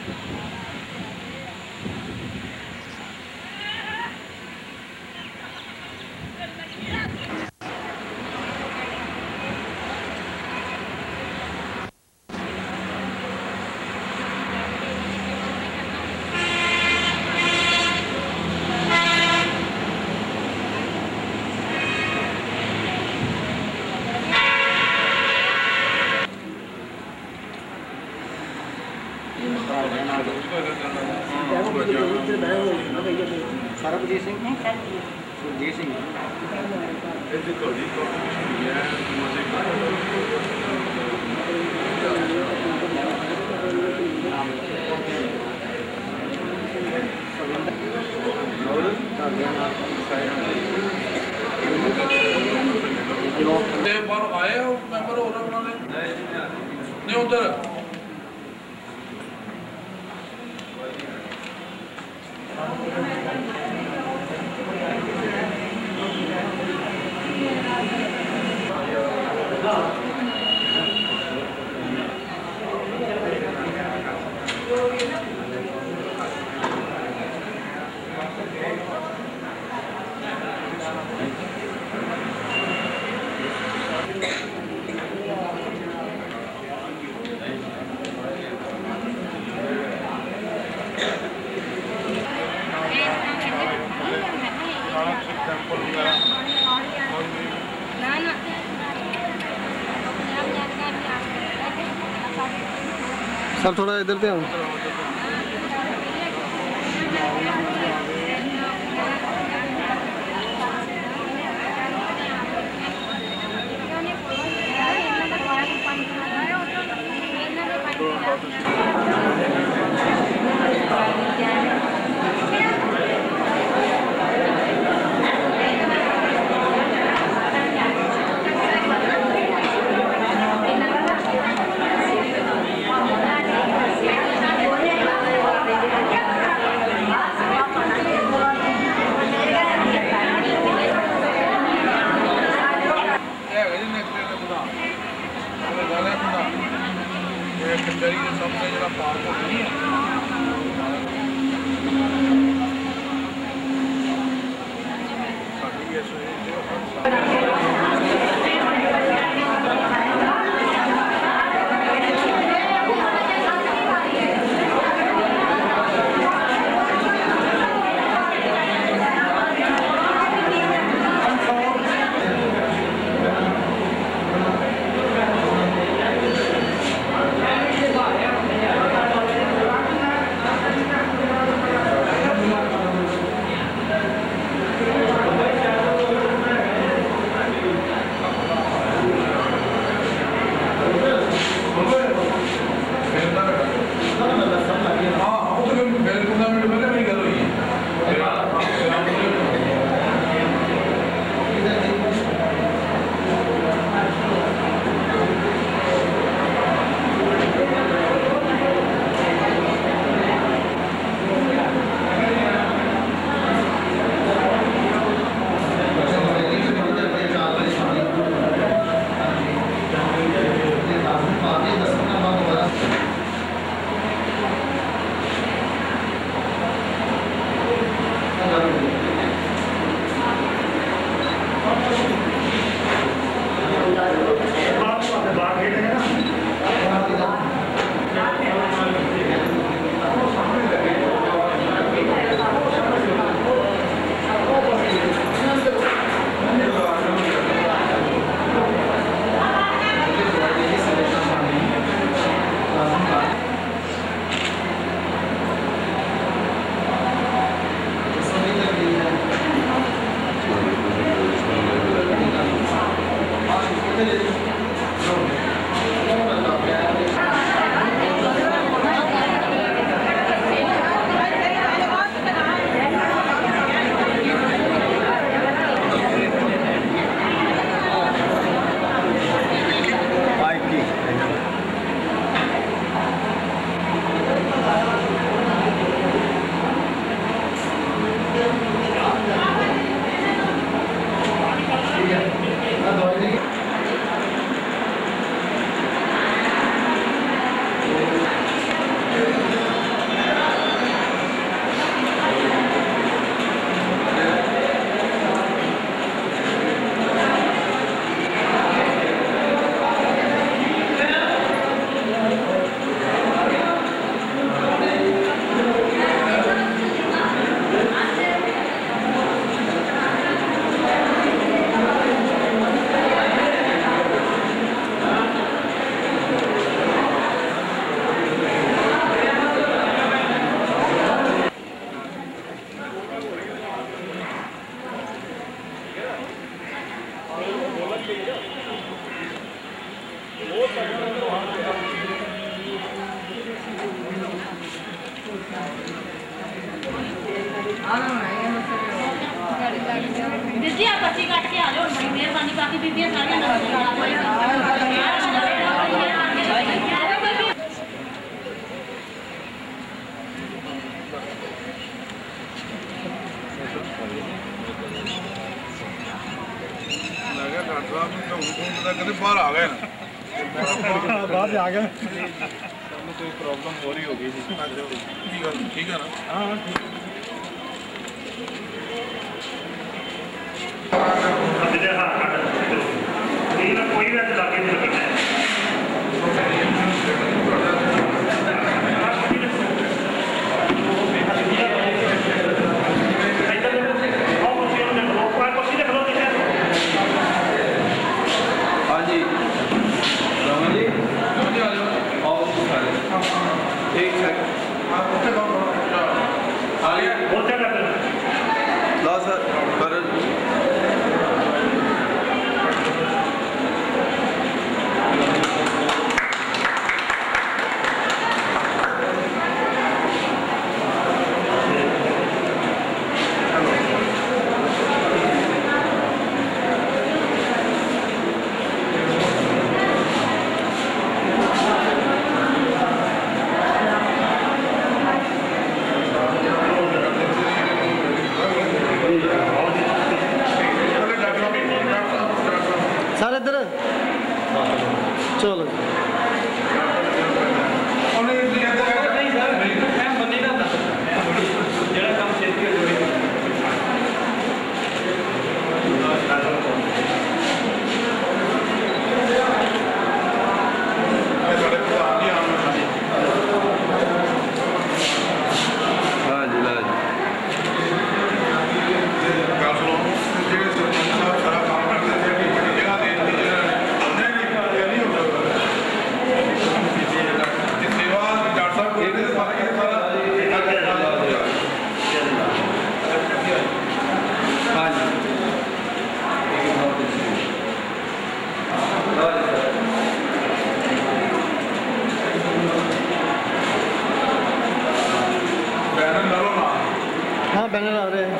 सरबजीत सिंह सुरजीत सिंह बाहर आए हो मेंबर हो रहा उन्होंने नहीं उधर सर थोड़ा इधर पे आओ। जी आप पर्ची काट के आ जाओ बड़ी मेहरबानी बाकी बीबियां सारियां डॉक्टर साहब पता कहते बाहर आ गए बाहर आ गए कोई प्रॉब्लम हो रही होगी ठीक है ना हाँ ठीक कोई भी लागे नहीं लगना सर इधर चलो हाँ बैनर आ रहे हैं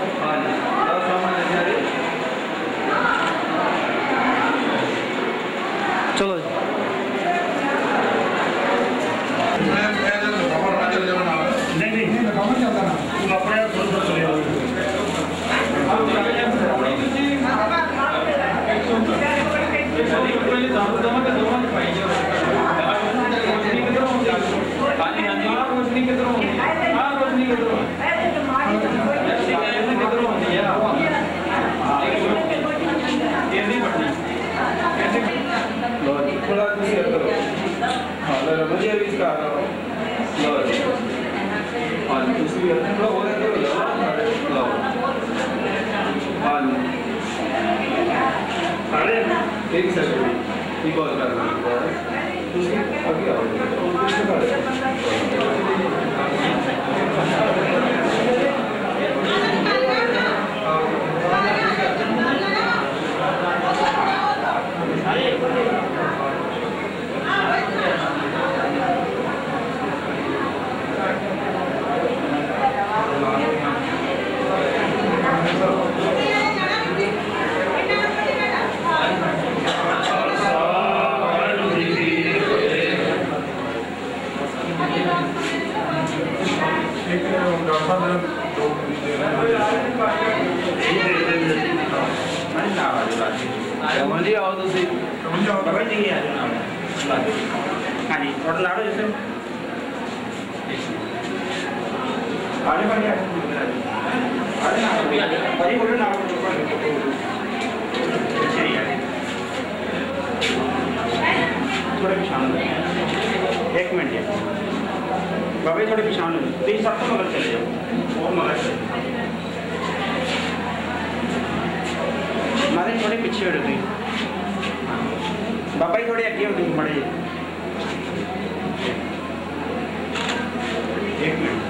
चलो जी एक सेकंड ठीक और करना ਤੁਸੀਂ ਅੱਗੇ ਆਓ रमन जी आओ तुसी बाबा जी आ जाओ हाँ जी थोड़ा लाड़ो जैसे आने वाले आने ना भाई बोलो ना थोड़े पिछान एक मिनट बाबा थोड़े पिछान प्लीज सबको मगर चले जाओ और मगर मारे थोड़े पीछे हो गई बाबा ही थोड़े अगे हो गई बड़े एक मिनट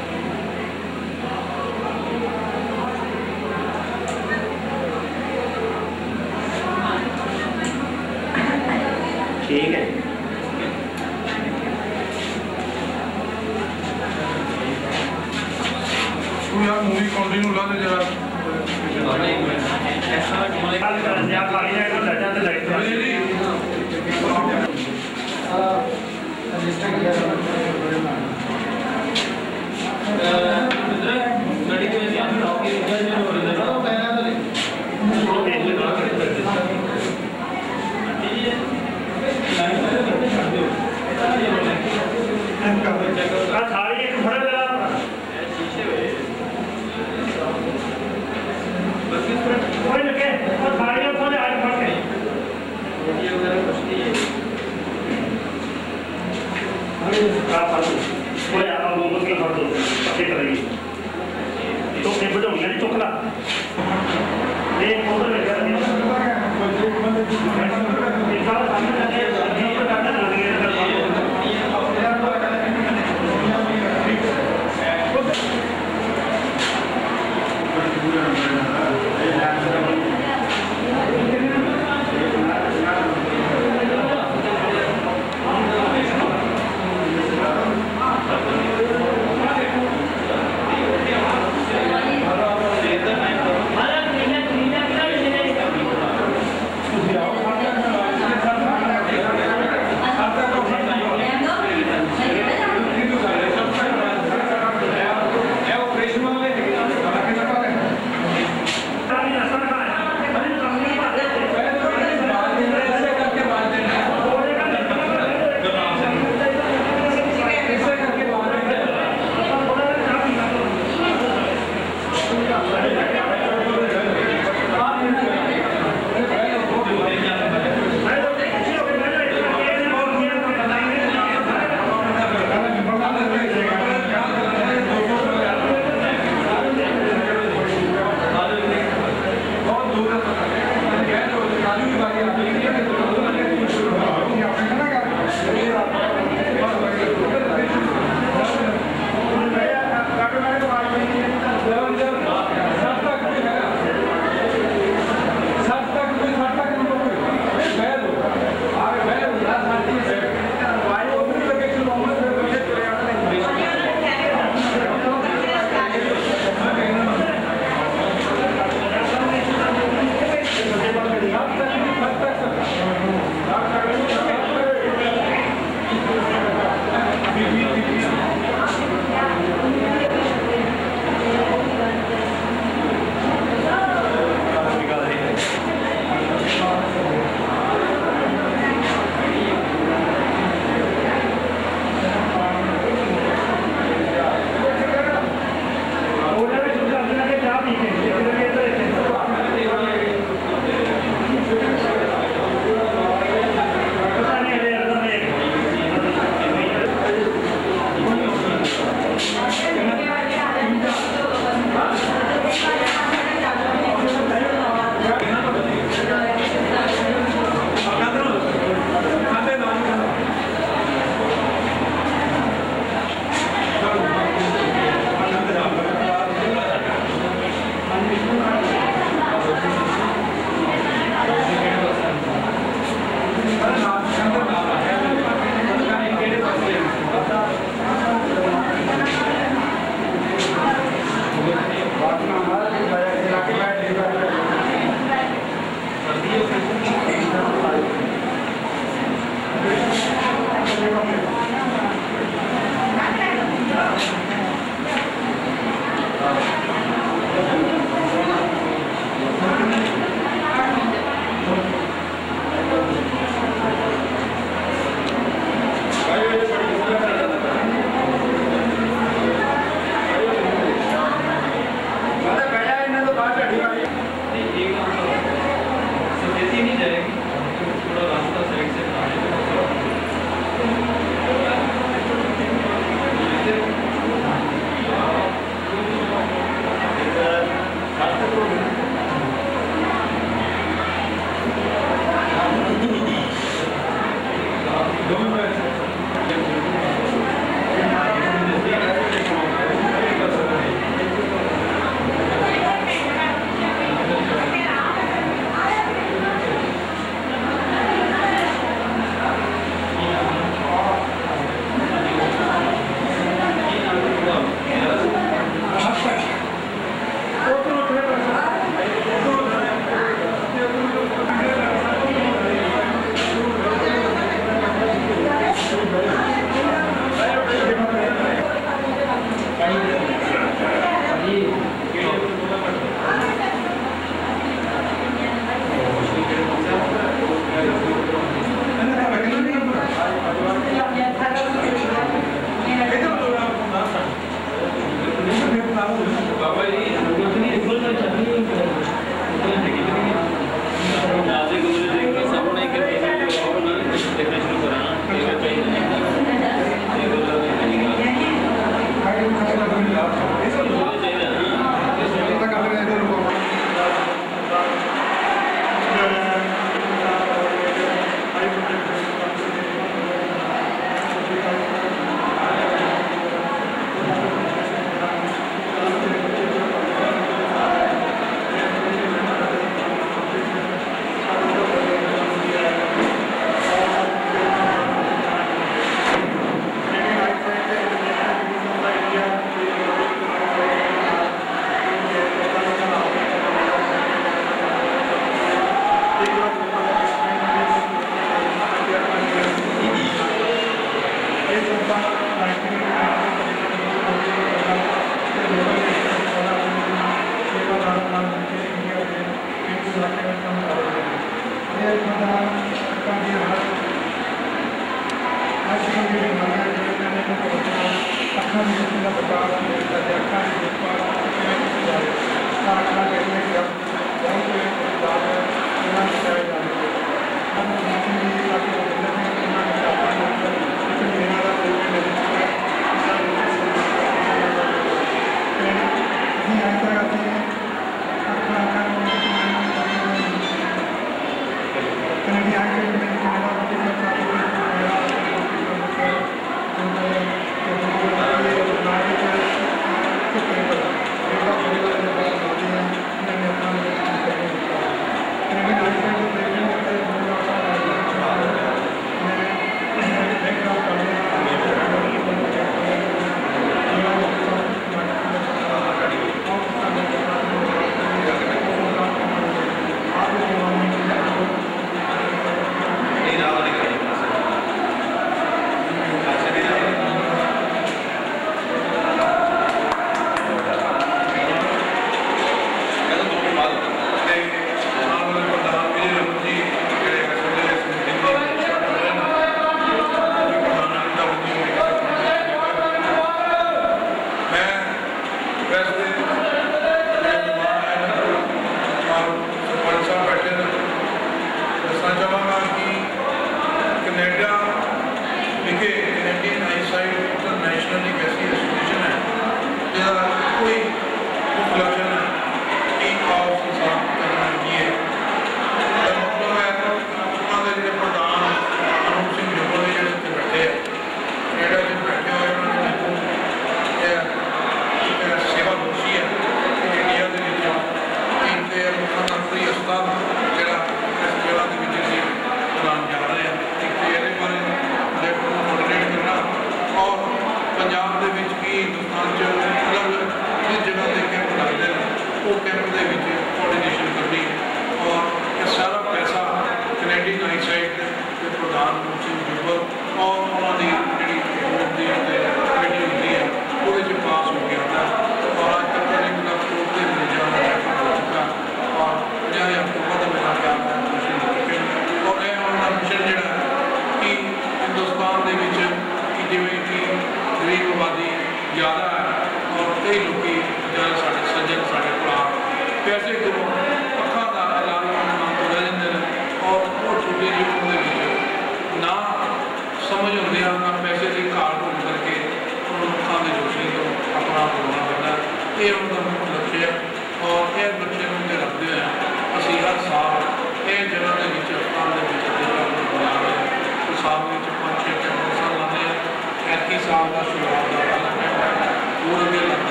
ठीक है ਕੌਂਟਰੀ ਨੂੰ ਲਾ ਦੇ ਜਰਾ Hãy subscribe cho kênh Ghiền Mì Gõ để không bỏ lỡ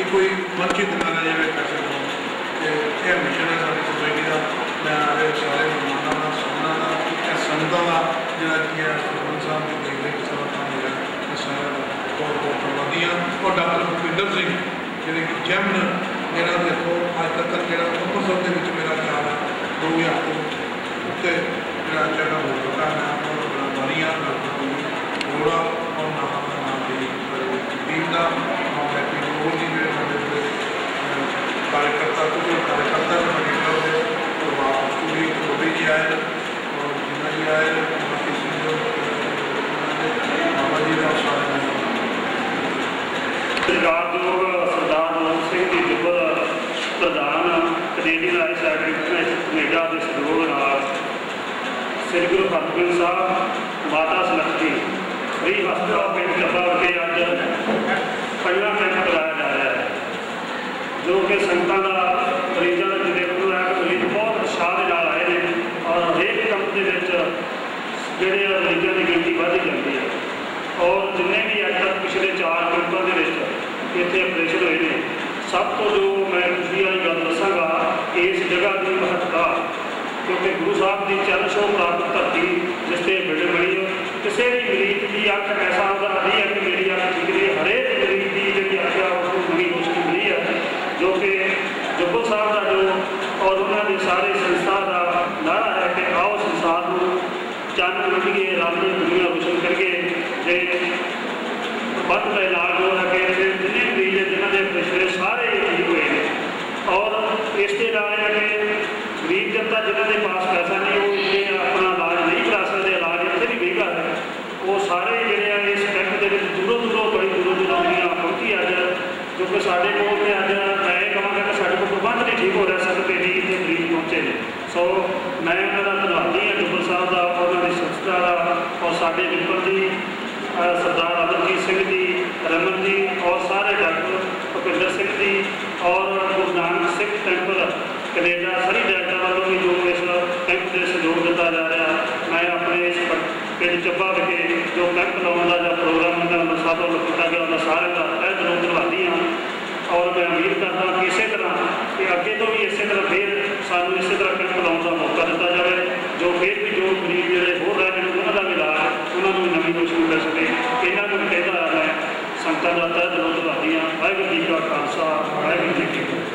कोई वंचित ना रह जाए पैसे को। ये मिशन है सारी सोसाइटी का। मैं आगे सारे मेहमानों का सबना का संगतां का जिहड़ा की है सरपंच साहब की देखरेख सारा काम हो रहा है सारा बहुत बहुत धन्यवादी हाँ। और डॉक्टर भुपिंदर सिंह जिहड़े कि जैमन मेरा देखो अज तक जो अंमृतसर के मेरा ख्याल है 2000 तो उत्ते जो जगह हो चुका है। मैं बारियाँ रोड़ा और नाम टीम का हैप्पी रोड की जो कार्यकर्ता कुछ कार्यकर्ता पूरी गोभी जी आए और जिन्ना जी आए बाकी बाबा जी का सरकारयोग सरदार मनोहर सिंह जी जुब्बल प्रधान कनेडियन आइस सैकटरी कनेडा के सहयोग नाल श्री गुरु हरगोबिंद साहब माता सलखती फ्री हस्पताल पिंड चब्बा विखे अज 5वां कैंप कराया जा रहा है जो कि संगतां का मरीजों का जिले को है मरीज बहुत उत्साह के नाल आए हैं और हरेक कैंप के जोड़े मरीजों की गिनती बढ़ती जाती है। और जिन्हें भी अज तक पिछले 4 कैंपों के इतने ऑपरेशन हुए हैं सब तो जो मैं खुशी वाली गल दसागा इस जगह की महत्ता क्योंकि गुरु साहब की चरण छो प्राप्त धरती जिससे बिल्ड बनी किसी भी मरीज की अख ऐसा होगा नहीं है कि मेरी अख ठीक रही हरेक मरीज की जी अख है उसको नवी रोशनी मिली है जो कि जुब्बल साहब का जो और उन्होंने सारे संस्था का नारा है कि आओ संसार को चंद मंडिए रब की दुनिया रोशन करके बद का इलाज हो है कि जिन्हें मरीज है जिन्होंने पिछले सारे ठीक हुए हैं। और इसके अलावा है कि गरीब जनता जिन्होंने पास पैसा नहीं वो इतने अपना इलाज नहीं करा सकते इलाज इतने भी महंगा है वो सारे जोड़े इस कैंप के दूरों दूरों बड़ी दूरों दूरों दुनिया पहुँची अज क्योंकि साढ़े को अज मैं कहांगा कि साढ़े को प्रबंध नहीं ठीक हो रहा सब पेटी इतने मरीज पहुँचे हैं। सो मैं उन्होंने धन्यवादी हाँ जुब्बल साहब का उन्होंने संस्था का और साढ़े विपल जी सरदार अमरजीत सिंह जी रमन जी और सारे डॉक्टर भुपिंदर सिंह जी और गुरु नानक सिंह टैंपल कनेडा सारी डायरेक्टर वालों भी जो इस कैंप से सहयोग दिता जा रहा मैं अपने इस पिंड चब्बा विखे जो कैंप लाने का जो प्रोग्राम सब किया गया उन्होंने सारे का तह दिलों धन्यवादी हाँ। और मैं उम्मीद करता कि इस तरह कि अगे तो भी इस तरह फिर सानू इस तरह कैंप लाने का मौका दिता जाए जो फिर भी जो मरीज जोड़े हो रहे हैं उन्होंने का भी इलाज उन्होंने भी नवी रोशनी मिल सके इन्हों को कहता मैं संगतां का तह दिलों धन्यवादी हाँ। वाहिगुरू जी का खालसा वाहिगुरू जी की फतेह।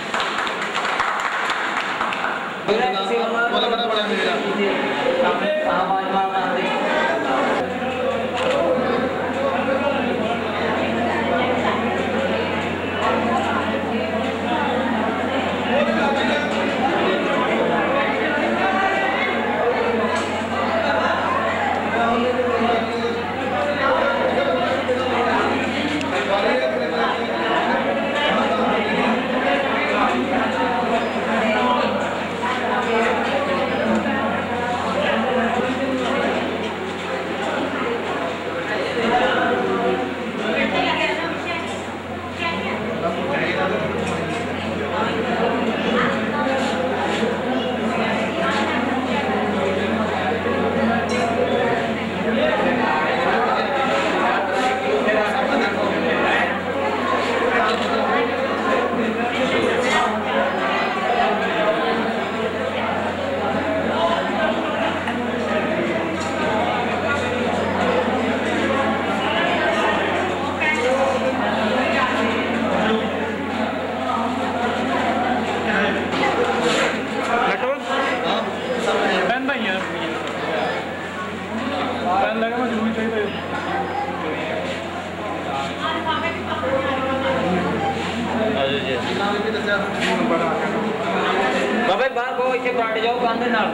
बाबा बाहर को इसे पलट जाओ कंध नाल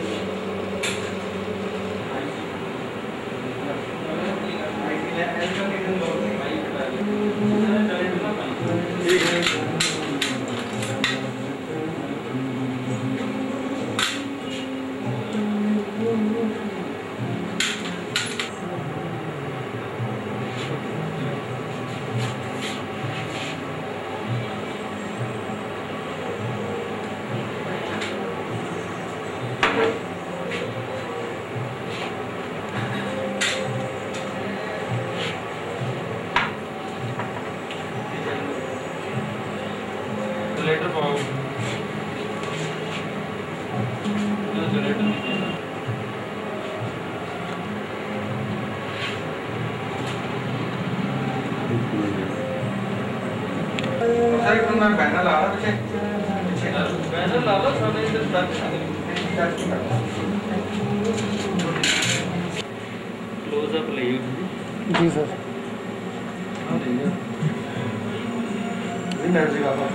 Thank you. सर एक मैं बैनर ला रहा पीछे बैनर ला लो सामने इधर क्लोजअप ले जी सर मैं जगह